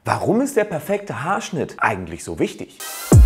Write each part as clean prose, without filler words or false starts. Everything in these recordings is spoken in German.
Warum ist der perfekte Haarschnitt eigentlich so wichtig?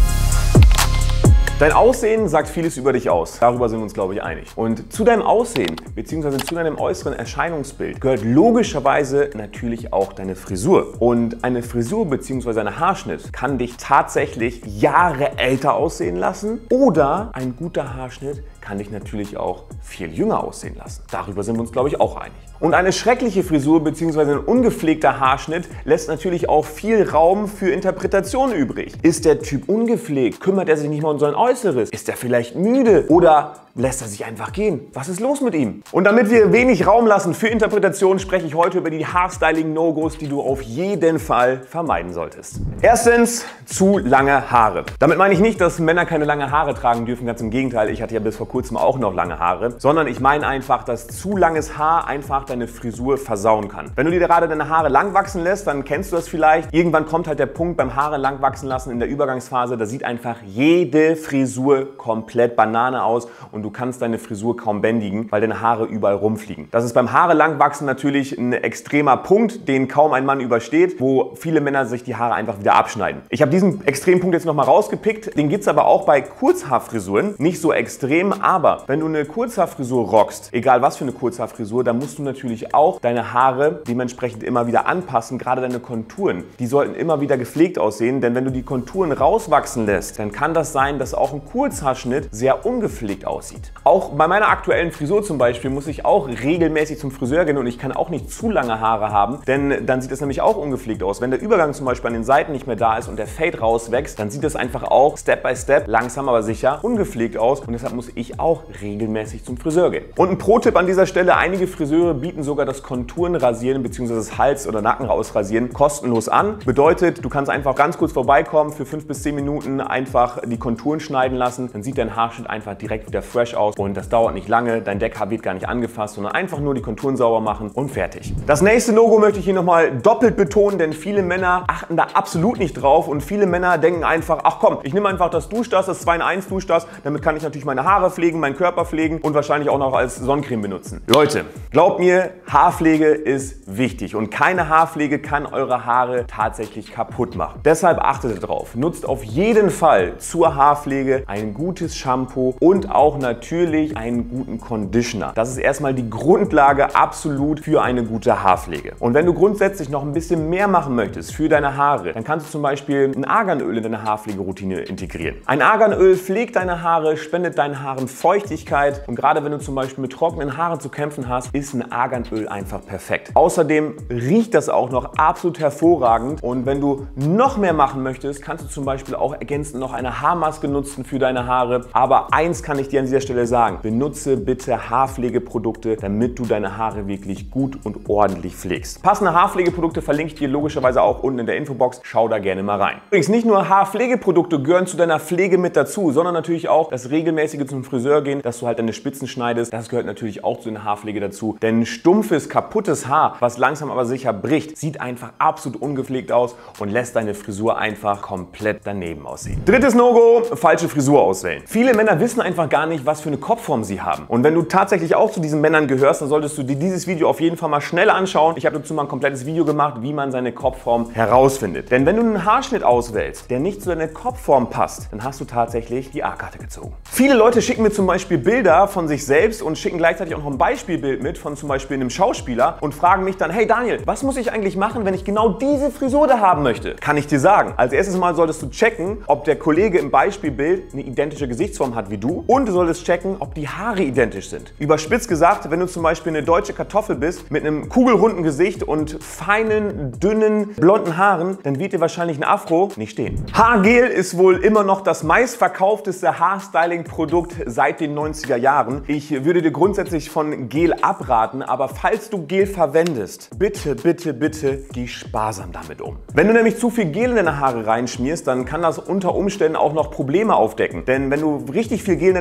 Dein Aussehen sagt vieles über dich aus. Darüber sind wir uns, glaube ich, einig. Und zu deinem Aussehen bzw. zu deinem äußeren Erscheinungsbild gehört logischerweise natürlich auch deine Frisur. Und eine Frisur bzw. ein Haarschnitt kann dich tatsächlich Jahre älter aussehen lassen oder ein guter Haarschnitt kann dich natürlich auch viel jünger aussehen lassen. Darüber sind wir uns, glaube ich, auch einig. Und eine schreckliche Frisur bzw. ein ungepflegter Haarschnitt lässt natürlich auch viel Raum für Interpretation übrig. Ist der Typ ungepflegt? Kümmert er sich nicht mal um sein Äußeres? Ist er vielleicht müde? Oder lässt er sich einfach gehen? Was ist los mit ihm? Und damit wir wenig Raum lassen für Interpretation, spreche ich heute über die Haarstyling-No-Gos, die du auf jeden Fall vermeiden solltest. Erstens, zu lange Haare. Damit meine ich nicht, dass Männer keine lange Haare tragen dürfen, ganz im Gegenteil. Ich hatte ja bis vor kurzem auch noch lange Haare, sondern ich meine einfach, dass zu langes Haar einfach deine Frisur versauen kann. Wenn du dir gerade deine Haare lang wachsen lässt, dann kennst du das vielleicht. Irgendwann kommt halt der Punkt beim Haare lang wachsen lassen in der Übergangsphase, da sieht einfach jede Frisur komplett Banane aus und du kannst deine Frisur kaum bändigen, weil deine Haare überall rumfliegen. Das ist beim Haare lang wachsen natürlich ein extremer Punkt, den kaum ein Mann übersteht, wo viele Männer sich die Haare einfach wieder abschneiden. Ich habe diesen extremen Punkt jetzt nochmal rausgepickt. Den gibt es aber auch bei Kurzhaarfrisuren. Nicht so extrem, aber wenn du eine Kurzhaarfrisur rockst, egal was für eine Kurzhaarfrisur, dann musst du natürlich auch deine Haare dementsprechend immer wieder anpassen, gerade deine Konturen. Die sollten immer wieder gepflegt aussehen, denn wenn du die Konturen rauswachsen lässt, dann kann das sein, dass auch ein Kurzhaarschnitt sehr ungepflegt aussieht. Auch bei meiner aktuellen Frisur zum Beispiel muss ich auch regelmäßig zum Friseur gehen und ich kann auch nicht zu lange Haare haben, denn dann sieht es nämlich auch ungepflegt aus. Wenn der Übergang zum Beispiel an den Seiten nicht mehr da ist und der Fade rauswächst, dann sieht das einfach auch Step by Step, langsam aber sicher, ungepflegt aus und deshalb muss ich auch regelmäßig zum Friseur gehen. Und ein Pro-Tipp an dieser Stelle, einige Friseure bieten sogar das Konturenrasieren bzw. das Hals- oder Nackenrausrasieren kostenlos an. Bedeutet, du kannst einfach ganz kurz vorbeikommen, für 5 bis 10 Minuten einfach die Konturen schneiden lassen, dann sieht dein Haarschnitt einfach direkt wieder fresh aus und das dauert nicht lange, dein Deckhaar wird gar nicht angefasst, sondern einfach nur die Konturen sauber machen und fertig. Das nächste Logo möchte ich hier nochmal doppelt betonen, denn viele Männer achten da absolut nicht drauf und viele Männer denken einfach, ach komm, ich nehme einfach das Duschdas, das 2-in-1 Duschdas, damit kann ich natürlich meine Haare pflegen, meinen Körper pflegen und wahrscheinlich auch noch als Sonnencreme benutzen. Leute, glaubt mir, Haarpflege ist wichtig und keine Haarpflege kann eure Haare tatsächlich kaputt machen. Deshalb achtet darauf, nutzt auf jeden Fall zur Haarpflege ein gutes Shampoo und auch natürlich einen guten Conditioner. Das ist erstmal die Grundlage absolut für eine gute Haarpflege. Und wenn du grundsätzlich noch ein bisschen mehr machen möchtest für deine Haare, dann kannst du zum Beispiel ein Arganöl in deine Haarpflegeroutine integrieren. Ein Arganöl pflegt deine Haare, spendet deinen Haaren Feuchtigkeit und gerade wenn du zum Beispiel mit trockenen Haaren zu kämpfen hast, ist ein Arganöl einfach perfekt. Außerdem riecht das auch noch absolut hervorragend und wenn du noch mehr machen möchtest, kannst du zum Beispiel auch ergänzend noch eine Haarmaske nutzen für deine Haare. Aber eins kann ich dir an dieser Stelle sagen, benutze bitte Haarpflegeprodukte, damit du deine Haare wirklich gut und ordentlich pflegst. Passende Haarpflegeprodukte verlinke ich dir logischerweise auch unten in der Infobox. Schau da gerne mal rein. Übrigens, nicht nur Haarpflegeprodukte gehören zu deiner Pflege mit dazu, sondern natürlich auch das regelmäßige zum Friseur gehen, dass du halt deine Spitzen schneidest. Das gehört natürlich auch zu deiner Haarpflege dazu. Denn stumpfes, kaputtes Haar, was langsam aber sicher bricht, sieht einfach absolut ungepflegt aus und lässt deine Frisur einfach komplett daneben aussehen. Drittes No-Go, falsche Frisur auswählen. Viele Männer wissen einfach gar nicht, was für eine Kopfform sie haben. Und wenn du tatsächlich auch zu diesen Männern gehörst, dann solltest du dir dieses Video auf jeden Fall mal schnell anschauen. Ich habe dazu mal ein komplettes Video gemacht, wie man seine Kopfform herausfindet. Denn wenn du einen Haarschnitt auswählst, der nicht zu deiner Kopfform passt, dann hast du tatsächlich die A-Karte gezogen. Viele Leute schicken mir zum Beispiel Bilder von sich selbst und schicken gleichzeitig auch noch ein Beispielbild mit von zum Beispiel einem Schauspieler und fragen mich dann, hey Daniel, was muss ich eigentlich machen, wenn ich genau diese Frisur da haben möchte? Kann ich dir sagen. Als erstes mal solltest du checken, ob der Kollege im Beispielbild eine identische Gesichtsform hat wie du und du solltest checken, ob die Haare identisch sind. Überspitzt gesagt, wenn du zum Beispiel eine deutsche Kartoffel bist mit einem kugelrunden Gesicht und feinen, dünnen, blonden Haaren, dann wird dir wahrscheinlich ein Afro nicht stehen. Haargel ist wohl immer noch das meistverkaufteste Haarstyling-Produkt seit den 90er Jahren. Ich würde dir grundsätzlich von Gel abraten, aber falls du Gel verwendest, bitte, bitte, bitte geh sparsam damit um. Wenn du nämlich zu viel Gel in deine Haare reinschmierst, dann kann das unter Umständen auch noch Probleme aufdecken. Denn wenn du richtig viel Gel in deine Haare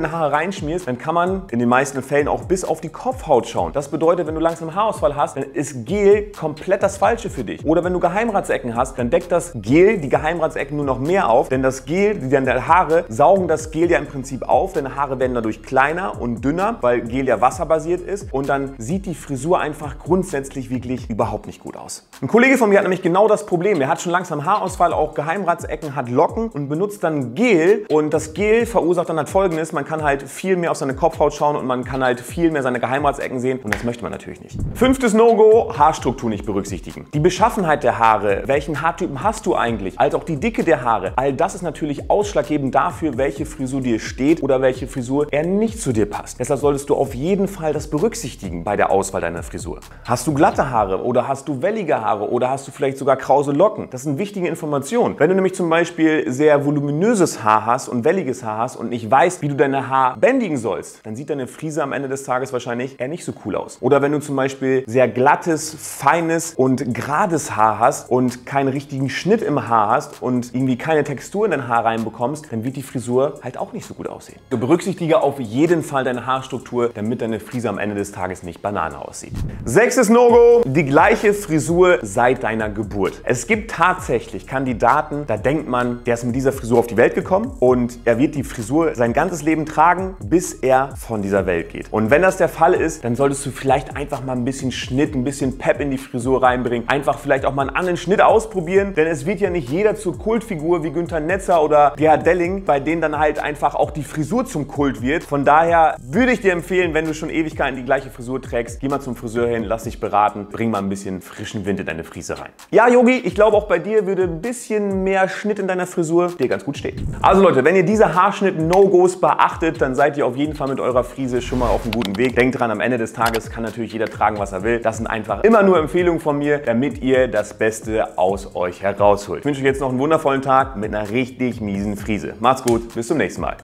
einschmierst, dann kann man in den meisten Fällen auch bis auf die Kopfhaut schauen. Das bedeutet, wenn du langsam Haarausfall hast, dann ist Gel komplett das Falsche für dich. Oder wenn du Geheimratsecken hast, dann deckt das Gel die Geheimratsecken nur noch mehr auf, denn das Gel, deine Haare saugen das Gel ja im Prinzip auf, deine Haare werden dadurch kleiner und dünner, weil Gel ja wasserbasiert ist und dann sieht die Frisur einfach grundsätzlich wirklich überhaupt nicht gut aus. Ein Kollege von mir hat nämlich genau das Problem. Der hat schon langsam Haarausfall, auch Geheimratsecken, hat Locken und benutzt dann Gel und das Gel verursacht dann halt Folgendes: Man kann halt viel mehr auf seine Kopfhaut schauen und man kann halt viel mehr seine Geheimratsecken sehen und das möchte man natürlich nicht. 5. No-Go: Haarstruktur nicht berücksichtigen. Die Beschaffenheit der Haare, welchen Haartypen hast du eigentlich, als auch die Dicke der Haare, all das ist natürlich ausschlaggebend dafür, welche Frisur dir steht oder welche Frisur eher nicht zu dir passt. Deshalb solltest du auf jeden Fall das berücksichtigen bei der Auswahl deiner Frisur. Hast du glatte Haare oder hast du wellige Haare oder hast du vielleicht sogar krause Locken? Das sind wichtige Informationen. Wenn du nämlich zum Beispiel sehr voluminöses Haar hast und welliges Haar hast und nicht weißt, wie du deine Haare bändigen sollst, dann sieht deine Frise am Ende des Tages wahrscheinlich eher nicht so cool aus. Oder wenn du zum Beispiel sehr glattes, feines und gerades Haar hast und keinen richtigen Schnitt im Haar hast und irgendwie keine Textur in dein Haar reinbekommst, dann wird die Frisur halt auch nicht so gut aussehen. Du berücksichtige auf jeden Fall deine Haarstruktur, damit deine Frise am Ende des Tages nicht Banane aussieht. 6. No-Go: Die gleiche Frisur seit deiner Geburt. Es gibt tatsächlich Kandidaten, da denkt man, der ist mit dieser Frisur auf die Welt gekommen und er wird die Frisur sein ganzes Leben tragen, bis er von dieser Welt geht. Und wenn das der Fall ist, dann solltest du vielleicht einfach mal ein bisschen Schnitt, ein bisschen Pep in die Frisur reinbringen. Einfach vielleicht auch mal einen anderen Schnitt ausprobieren, denn es wird ja nicht jeder zur Kultfigur wie Günther Netzer oder Gerhard Delling, bei denen dann halt einfach auch die Frisur zum Kult wird. Von daher würde ich dir empfehlen, wenn du schon Ewigkeiten die gleiche Frisur trägst, geh mal zum Friseur hin, lass dich beraten, bring mal ein bisschen frischen Wind in deine Frise rein. Ja, Yogi, ich glaube auch bei dir würde ein bisschen mehr Schnitt in deiner Frisur dir ganz gut stehen. Also Leute, wenn ihr diese Haarschnitt-No-Gos beachtet, dann seid ihr auf jeden Fall mit eurer Frise schon mal auf einem guten Weg. Denkt dran, am Ende des Tages kann natürlich jeder tragen, was er will. Das sind einfach immer nur Empfehlungen von mir, damit ihr das Beste aus euch herausholt. Ich wünsche euch jetzt noch einen wundervollen Tag mit einer richtig miesen Frise. Macht's gut, bis zum nächsten Mal.